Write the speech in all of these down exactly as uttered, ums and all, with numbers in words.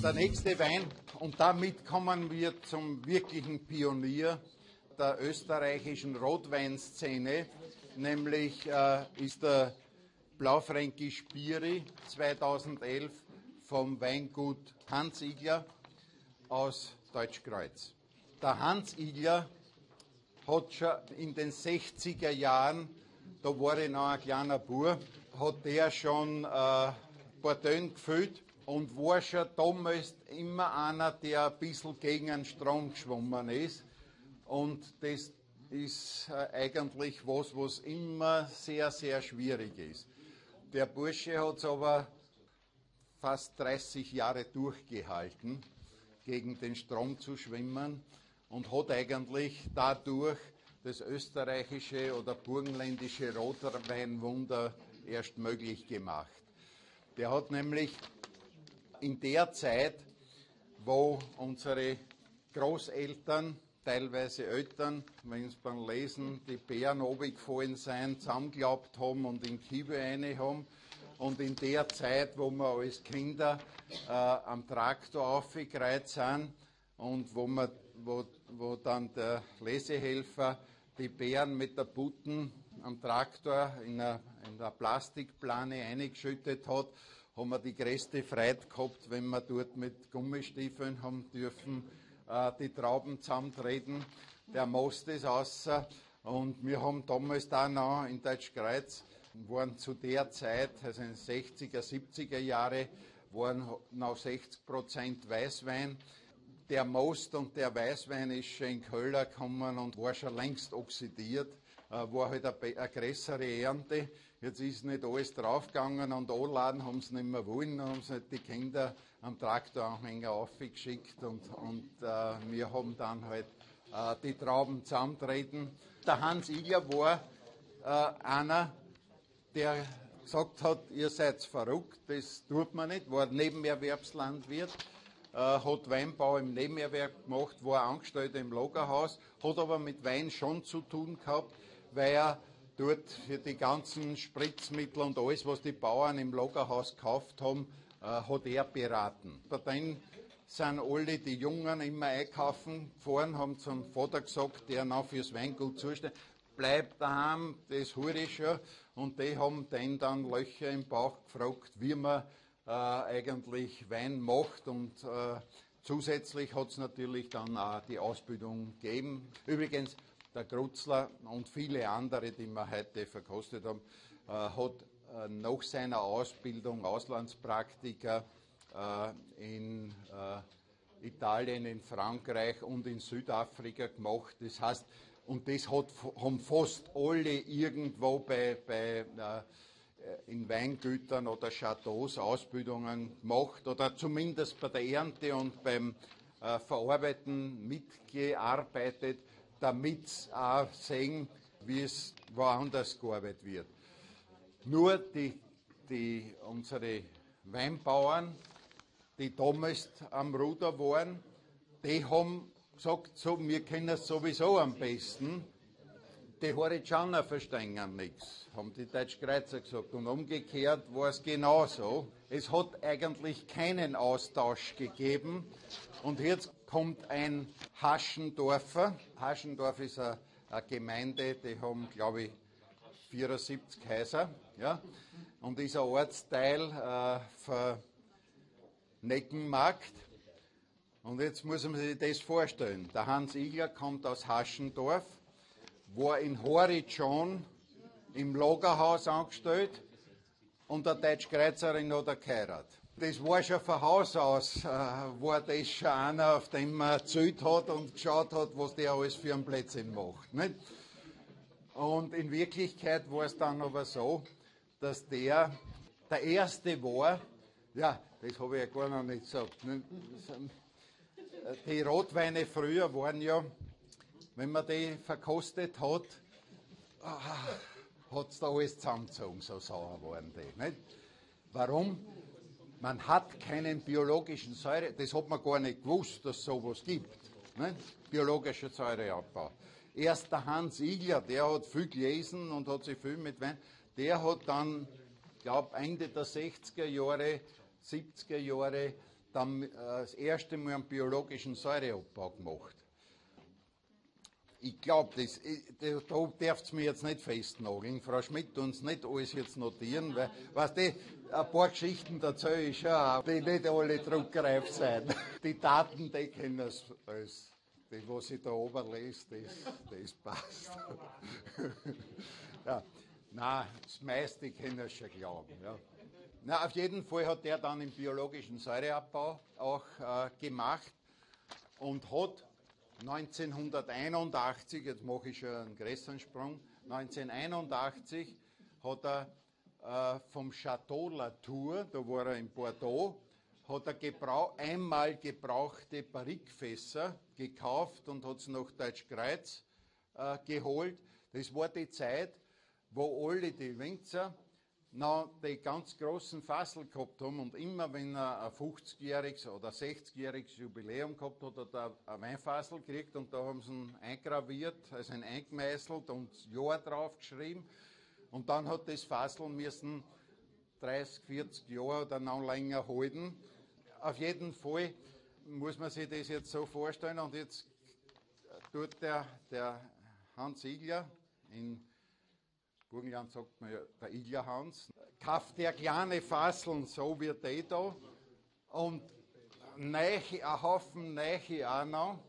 Der nächste Wein, und damit kommen wir zum wirklichen Pionier der österreichischen Rotweinszene, nämlich äh, ist der Blaufränkisch Biri zweitausendelf vom Weingut Hans Igler aus Deutschkreuz. Der Hans Igler hat schon in den sechziger Jahren, da war ich noch ein kleiner Bub, hat der schon äh, Bordellen gefüllt und war schon damals immer einer, der ein bisschen gegen den Strom geschwommen ist. Und das ist äh, eigentlich was, was immer sehr, sehr schwierig ist. Der Bursche hat es aber fast dreißig Jahre durchgehalten, gegen den Strom zu schwimmen und hat eigentlich dadurch das österreichische oder burgenländische Rotweinwunder erst möglich gemacht. Der hat nämlich in der Zeit, wo unsere Großeltern, teilweise Eltern, wenn sie beim Lesen die Beeren runtergefallen sind, zusammengeklappt haben und in Kiebe rein haben. Und in der Zeit, wo wir als Kinder äh, am Traktor aufgekreuzt sind und wo, wir, wo, wo dann der Lesehelfer die Beeren mit der Butten am Traktor in eine, in eine Plastikplane eingeschüttet hat, haben wir die größte Freude gehabt, wenn wir dort mit Gummistiefeln haben dürfen, äh, die Trauben zusammentreten. Der Most ist außer und wir haben damals da noch in Deutschkreuz, waren zu der Zeit, also in den sechziger, siebziger Jahre, waren noch sechzig Prozent Weißwein. Der Most und der Weißwein ist schon in Köller gekommen und war schon längst oxidiert, äh, war halt eine, eine größere Ernte. Jetzt ist nicht alles draufgegangen und anladen haben sie nicht mehr wollen, dann haben sie halt die Kinder am Traktoranhänger aufgeschickt und, und äh, wir haben dann halt äh, die Trauben zusammentreten. Der Hans Igler war äh, einer, der gesagt hat, ihr seid verrückt, das tut man nicht, war Nebenerwerbslandwirt, äh, hat Weinbau im Nebenerwerb gemacht, war Angestellter im Lagerhaus, hat aber mit Wein schon zu tun gehabt, weil er dort für die ganzen Spritzmittel und alles, was die Bauern im Lagerhaus gekauft haben, äh, hat er beraten. Bei denen sind alle die Jungen immer einkaufen gefahren, haben zum Vater gesagt, der noch fürs Weingut zuständig, bleib daheim, das hole ich schon. Und die haben den dann Löcher im Bauch gefragt, wie man äh, eigentlich Wein macht. Und äh, zusätzlich hat es natürlich dann auch die Ausbildung gegeben. Übrigens, der Grutzler und viele andere, die wir heute verkostet haben, äh, hat äh, nach seiner Ausbildung Auslandspraktika äh, in äh, Italien, in Frankreich und in Südafrika gemacht. Das heißt, und das hat, haben fast alle irgendwo bei, bei äh, in Weingütern oder Chateaus Ausbildungen gemacht oder zumindest bei der Ernte und beim äh, Verarbeiten mitgearbeitet, damit sie auch sehen, wie es woanders gearbeitet wird. Nur die, die, unsere Weinbauern, die damals am Ruder waren, die haben gesagt, so, wir kennen es sowieso am besten. Die Horizonter verstehen nichts, haben die Deutschkreuzer gesagt. Und umgekehrt war es genauso. Es hat eigentlich keinen Austausch gegeben. Und jetzt kommt ein Haschendorfer. Haschendorf ist eine, eine Gemeinde, die haben, glaube ich, vierundsiebzig Häuser. Ja? Und ist ein Ortsteil äh, von Neckenmarkt. Und jetzt muss man sich das vorstellen. Der Hans Igler kommt aus Haschendorf, war in Horizon im Lagerhaus angestellt und der Deutschkreuzerin hat er geheiratet. Das war schon von Haus aus, äh, war das schon einer, auf dem man gezählt hat und geschaut hat, was der alles für einen Blödsinn macht. Nicht? Und in Wirklichkeit war es dann aber so, dass der der Erste war, ja, das habe ich ja gar noch nicht gesagt. Nicht? Die Rotweine früher waren ja, wenn man die verkostet hat, hat es da alles zusammengezogen, so sauer waren die. Nicht? Warum? Man hat keinen biologischen Säure, das hat man gar nicht gewusst, dass es sowas gibt. Nicht? Biologischer Säureabbau. Erst der Hans Igler, der hat viel gelesen und hat sich viel mit Wein, der hat dann, ich glaube Ende der sechziger Jahre, siebziger Jahre, dann äh, das erste Mal einen biologischen Säureabbau gemacht. Ich glaube, das, da darf mir jetzt nicht festnageln. Frau Schmidt, uns nicht alles jetzt notieren, weil, weißt du, ein paar Geschichten erzähle ich schon auch, die nicht alle druckreif sind. Die Daten, die kennen das alles. Das, was ich da oben lese, das, das passt. Ja. Nein, das meiste können es schon glauben. Ja. Na, auf jeden Fall hat er dann im biologischen Säureabbau auch äh, gemacht und hat neunzehnhunderteinundachtzig, jetzt mache ich schon einen größeren Sprung, neunzehnhunderteinundachtzig hat er äh, vom Château Latour, da war er in Bordeaux, hat er gebrauch, einmal gebrauchte Barrikfässer gekauft und hat sie nach Deutschkreuz äh, geholt. Das war die Zeit, wo alle die Winzer noch die ganz großen Fassel gehabt haben und immer wenn er ein fünfzigjähriges oder sechzigjähriges Jubiläum gehabt hat, hat er ein Weinfassel gekriegt und da haben sie ihn eingraviert, also ihn eingemeißelt und das Jahr draufgeschrieben und dann hat das Fassel müssen dreißig, vierzig Jahre oder noch länger halten. Auf jeden Fall muss man sich das jetzt so vorstellen und jetzt tut der, der Hans Igler, in Burgenland sagt man ja der Igler Hans, kauft der kleine Fasseln so wie die da und neiche, ein Haufen Neiche auch noch.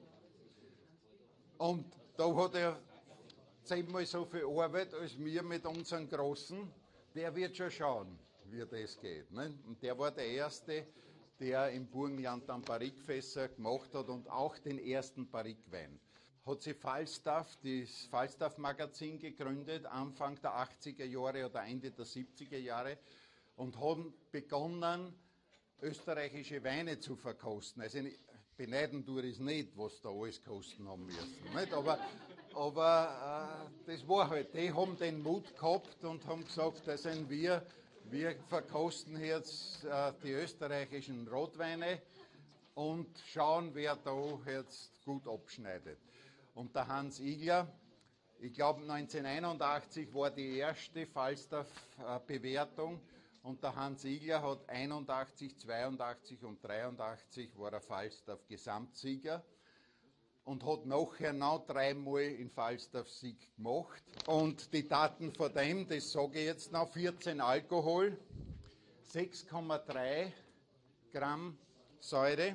Und da hat er zehnmal so viel Arbeit als wir mit unseren Großen. Der wird schon schauen, wie das geht. Ne? Und der war der Erste, der im Burgenland dann Barrikfässer gemacht hat und auch den ersten Barrikwein. Hat sie Falstaff, das Falstaff-Magazin gegründet, Anfang der achtziger Jahre oder Ende der siebziger Jahre und haben begonnen, österreichische Weine zu verkosten. Also beneiden tue ich es nicht, was da alles kosten haben müssen. Nicht? Aber, aber äh, das war halt, die haben den Mut gehabt und haben gesagt, das sind wir, wir verkosten jetzt äh, die österreichischen Rotweine und schauen, wer da jetzt gut abschneidet. Und der Hans Igler, ich glaube neunzehnhunderteinundachtzig war die erste Falstaff-Bewertung und der Hans Igler hat einundachtzig, zweiundachtzig und dreiundachtzig war er Falstaff-Gesamtsieger und hat nachher noch dreimal in Falstaff-Sieg gemacht. Und die Daten von dem, das sage ich jetzt noch, vierzehn Alkohol, sechs Komma drei Gramm Säure,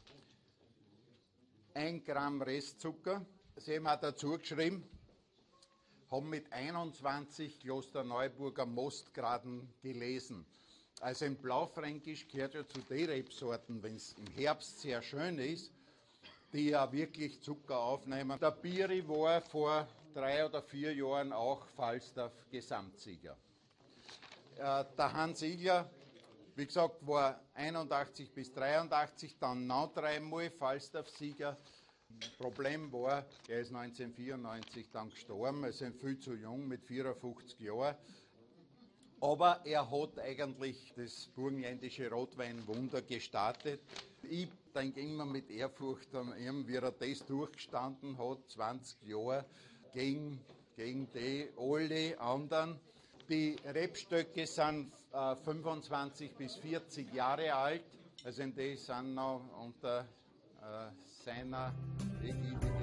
ein Gramm Restzucker. Sie haben auch dazu geschrieben, haben mit einundzwanzig Klosterneuburger Mostgraden gelesen. Also im Blaufränkisch gehört ja zu den Rebsorten, wenn es im Herbst sehr schön ist, die ja wirklich Zucker aufnehmen. Der Biri war vor drei oder vier Jahren auch Falstaff Gesamtsieger. Äh, der Hans Igler, wie gesagt, war einundachtzig bis dreiundachtzig, dann noch dreimal Falstaff-Sieger. Problem war, er ist neunzehnhundertvierundneunzig dann gestorben, er ist viel zu jung, mit vierundfünfzig Jahren. Aber er hat eigentlich das burgenländische Rotweinwunder gestartet. Ich denke immer mit Ehrfurcht an ihn, wie er das durchgestanden hat, zwanzig Jahre, gegen, gegen die alle anderen. Die Rebstöcke sind äh, fünfundzwanzig bis vierzig Jahre alt, also die sind noch unter äh, seiner Ägide.